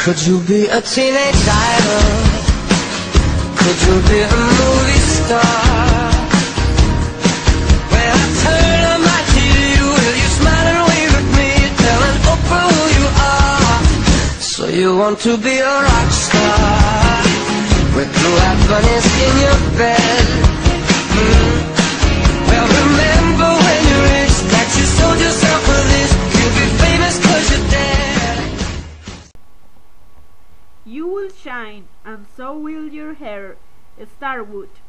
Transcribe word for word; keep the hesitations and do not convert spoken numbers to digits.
Could you be a teenage idol? Could you be a movie star? When I turn on my T V, will you smile and wave at me, telling Oprah who you are? So you want to be a rock star, with blue-eyed bunnies in your bed. mm. Well, remember when you're rich, that you sold yourself for this. You'll be famous cause you're dead. You will shine, and so will your hair. Starwood.